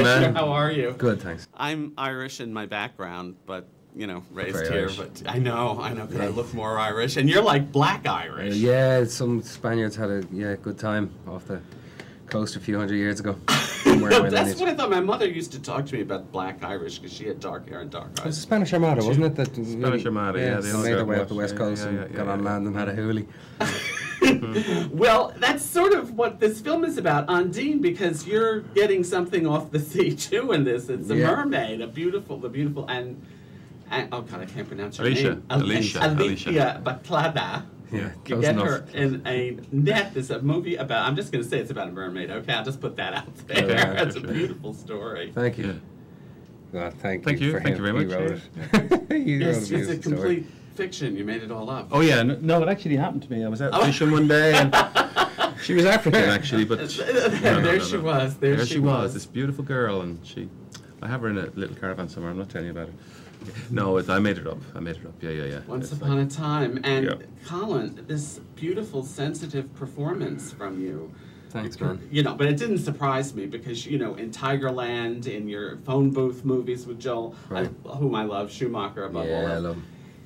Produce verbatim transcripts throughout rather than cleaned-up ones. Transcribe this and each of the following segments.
man. How are you? Good, thanks. I'm Irish in my background, but, you know, raised Very here. Irish. But I know, I know, because I look more Irish. And you're like black Irish. Uh, yeah, some Spaniards had a yeah good time off the coast a few hundred years ago. That's what I thought. My mother used to talk to me about black Irish because she had dark hair and dark eyes. It was the Spanish Armada, wasn't it? That Spanish Armada, yeah. They all made their got way up washed. the west Yeah, coast yeah, and yeah, got yeah, on yeah. land and had a hoolie. Well, that's sort of what this film is about, Ondine, because you're getting something off the sea too in this. It's a Yeah. mermaid, a beautiful, the beautiful, and, and oh god, I can't pronounce her Alicia. name. Al- Alicia. Alicia Bachleda. Yeah, You close get enough. her in a net. There's a movie about. I'm just going to say it's about a mermaid. Okay, I'll just put that out there. Yeah, It's a sure. beautiful story. Thank you. Yeah. Well, thank, Thank you, for thank him. you very He much, wrote it. He wrote It's, a it's a beautiful complete story. fiction. You made it all up. Oh yeah, no, no, it actually happened to me. I was out Oh. fishing one day, and she was African actually, but there no, no, no, she no. was. There, There she, she was, was. this beautiful girl, and she, I have her in a little caravan somewhere. I'm not telling you about it. No, it, I made it up. I made it up. Yeah, yeah, yeah. Once It's upon like, a time, and Yeah. Colin, this beautiful, sensitive performance from you. Thanks, man. You know, but it didn't surprise me because you know, in Tigerland, in your phone booth movies with Joel, Right. I, whom I love, Schumacher above all. Yeah, I else. love him.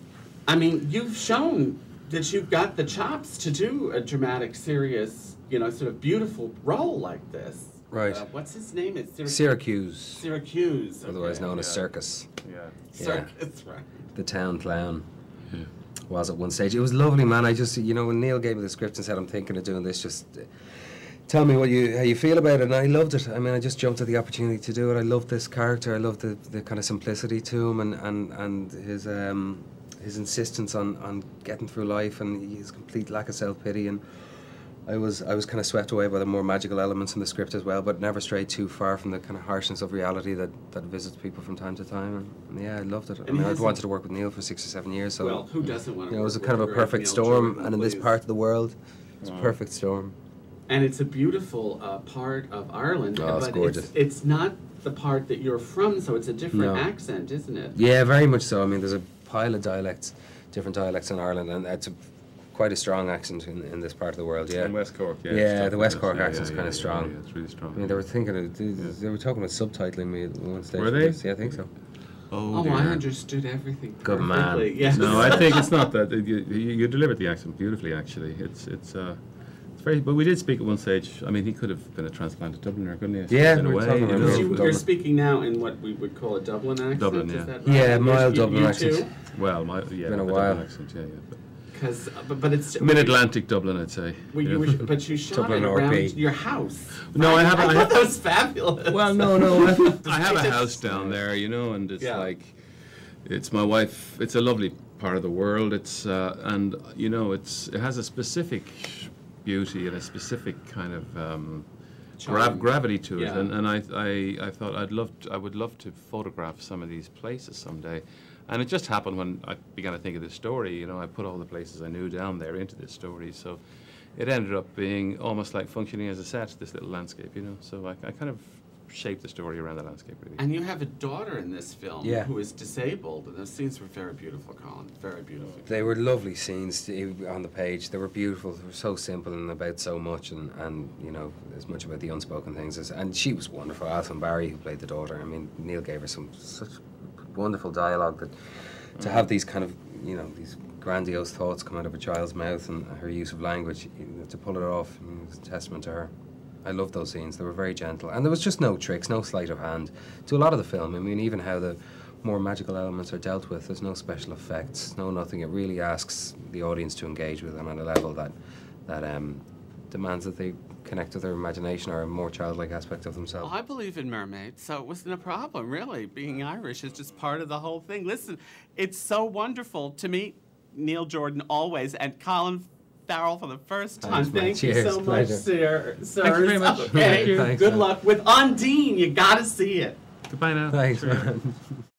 I mean, you've shown that you've got the chops to do a dramatic, serious, you know, sort of beautiful role like this. Right. Uh, what's his name? It's Syrac- Syracuse, Syracuse. otherwise okay. known as yeah. Circus. Yeah. Circus, right. The town clown Yeah. was at one stage. It was lovely, man. I just, you know, when Neil gave me the script and said, I'm thinking of doing this, just uh, tell me what you how you feel about it. And I loved it. I mean, I just jumped at the opportunity to do it. I loved this character. I loved the, the kind of simplicity to him and, and, and his um, his insistence on, on getting through life and his complete lack of self-pity. And I was I was kind of swept away by the more magical elements in the script as well, but never strayed too far from the kind of harshness of reality that, that visits people from time to time. And, and yeah, I loved it. I And mean, he I'd has wanted a- to work with Neil for six or seven years, so Well, who doesn't want to you know, it was a work kind of with a the great perfect Neil storm, Jordan, and in this please? part of the world, it's a Wow. perfect storm. And it's a beautiful uh, part of Ireland, Oh, it's but gorgeous. It's, it's not the part that you're from, so it's a different No. accent, isn't it? Yeah, very much so. I mean, there's a pile of dialects, different dialects in Ireland, and it's a, quite a strong accent in, in this part of the world. Yeah. And West Cork, yeah. Yeah, it's the tough, West isn't it? Cork Yeah, accent's yeah, kinda yeah, strong. Yeah, it's really strong. I mean, they were thinking of, they, they were talking about subtitling me at one stage. Were for they? this. Yeah, I think so. Oh, Oh, dear. I understood everything Good man. perfectly. Yes. No, I think it's not that. You, you, you delivered the accent beautifully, actually. It's it's uh, it's very. But we did speak at one stage. I mean, he could have been a transplanted Dubliner, couldn't he? Yeah, in a we were way. talking you about know, Because it. you, but- you're Dublin. speaking now in what we would call a Dublin accent. Dublin, is yeah. that right? Yeah, And mild you- Dublin you accent. too? Well, my, yeah, Been a the while. Dublin accent, yeah, yeah. But Because, but, but it's mid-Atlantic Dublin, I'd say. Well, you yeah. were, but you shot Dublin it R P. around your house. No, I haven't- I I thought have- that was fabulous. Well, no, no. I, I have a It's- house down there, you know, and it's Yeah. like, it's my wife. It's a lovely part of the world. It's uh, and you know, it's it has a specific beauty and a specific kind of um, gra- Charm. gravity to it. Yeah. And, and I, I, I thought I'd love, to, I would love to photograph some of these places someday. And it just happened when I began to think of this story. You know, I put all the places I knew down there into this story. So it ended up being almost like functioning as a set, this little landscape, you know. So I, I kind of shaped the story around the landscape, really. And you have a daughter in this film Yeah. who is disabled, and those scenes were very beautiful, Colin. Very beautiful. They were lovely scenes to- on the page. They were beautiful. They were so simple and about so much, and, and you know, as much about the unspoken things. As, and she was wonderful. Alison Barry, who played the daughter. I mean, Neil gave her some such wonderful dialogue that to have these kind of, you know, these grandiose thoughts come out of a child's mouth and her use of language, you know, to pull it off, I mean, it's a testament to her. I loved those scenes. They were very gentle, and there was just no tricks, no sleight of hand to a lot of the film. I mean, even how the more magical elements are dealt with, there's no special effects, no nothing. It really asks the audience to engage with them on a level that that um, demands that they connect with their imagination or a more childlike aspect of themselves. Well, I believe in mermaids, so it wasn't a problem, really. Being Irish is just part of the whole thing. Listen, it's so wonderful to meet Neil Jordan always, and Colin Farrell for the first time. Thanks, man. Thank you Cheers, so much, pleasure. sir. Sir. Thank you very much. Okay, Thank you. Thanks, good man. luck with Ondine. You gotta see it. Goodbye now. Thanks, Cheerio. man.